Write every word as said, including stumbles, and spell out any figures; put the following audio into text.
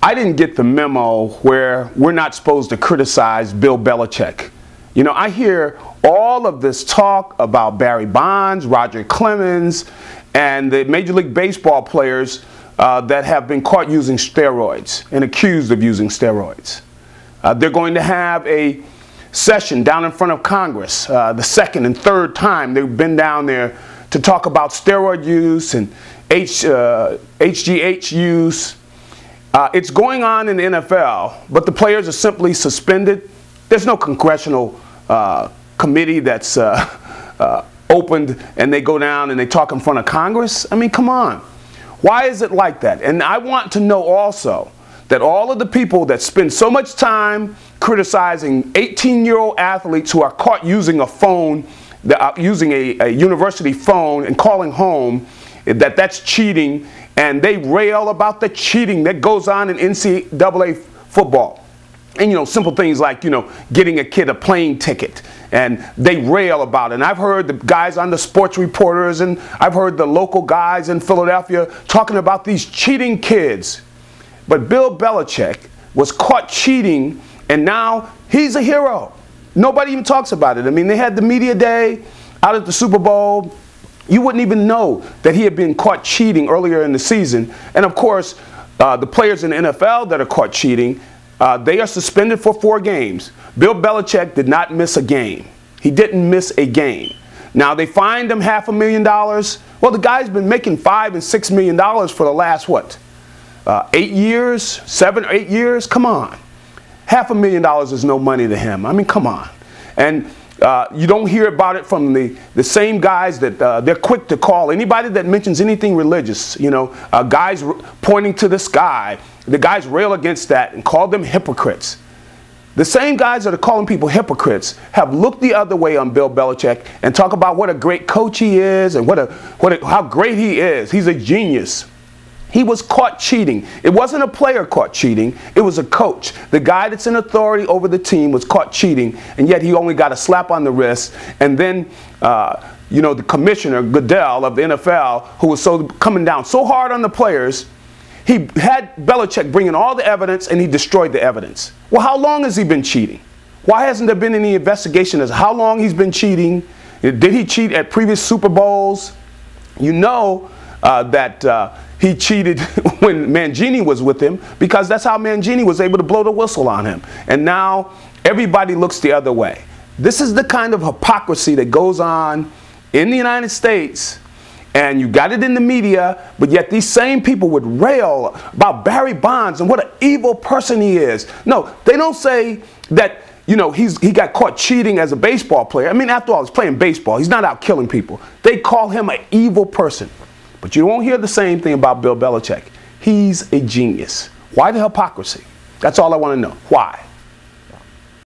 I didn't get the memo where we're not supposed to criticize Bill Belichick. You know, I hear all of this talk about Barry Bonds, Roger Clemens, and the Major League Baseball players uh, that have been caught using steroids and accused of using steroids. Uh, they're going to have a session down in front of Congress, uh, the second and third time they've been down there to talk about steroid use and H, uh, H G H use. Uh, it's going on in the N F L, but the players are simply suspended. There's no congressional uh, committee that's uh, uh, opened and they go down and they talk in front of Congress. I mean, come on. Why is it like that? And I want to know also that all of the people that spend so much time criticizing eighteen-year-old athletes who are caught using a phone, uh, using a, a university phone and calling home, that that's cheating, and they rail about the cheating that goes on in N C double A football. And, you know, simple things like, you know, getting a kid a plane ticket, and they rail about it. And I've heard the guys on the sports reporters, and I've heard the local guys in Philadelphia talking about these cheating kids. But Bill Belichick was caught cheating, and now he's a hero. Nobody even talks about it. I mean, they had the media day out at the Super Bowl. You wouldn't even know that he had been caught cheating earlier in the season. And, of course, uh, the players in the N F L that are caught cheating, uh, they are suspended for four games. Bill Belichick did not miss a game. He didn't miss a game. Now, they fined him half a million dollars. Well, the guy's been making five and six million dollars for the last, what, uh, eight years, seven or eight years? Come on. Half a million dollars is no money to him. I mean, come on. And Uh, you don't hear about it from the, the same guys that uh, they're quick to call anybody that mentions anything religious. You know, uh, guys pointing to the sky. The guys rail against that and call them hypocrites. The same guys that are calling people hypocrites have looked the other way on Bill Belichick and talk about what a great coach he is and what a, what a, how great he is. He's a genius. He was caught cheating. It wasn't a player caught cheating. It was a coach. The guy that's in authority over the team was caught cheating, and yet he only got a slap on the wrist. And then, uh, you know, the commissioner, Goodell of the N F L, who was so coming down so hard on the players, he had Belichick bring in all the evidence, and he destroyed the evidence. Well, how long has he been cheating? Why hasn't there been any investigation as how long he's been cheating? Did he cheat at previous Super Bowls? You know uh, that uh, he cheated when Mangini was with him, because that's how Mangini was able to blow the whistle on him. And now everybody looks the other way. This is the kind of hypocrisy that goes on in the United States, and you got it in the media, but yet these same people would rail about Barry Bonds and what an evil person he is. No, they don't say that, you know, he's, he got caught cheating as a baseball player. I mean, after all, he's playing baseball. He's not out killing people. They call him an evil person. But you won't hear the same thing about Bill Belichick. He's a genius. Why the hypocrisy? That's all I want to know. Why?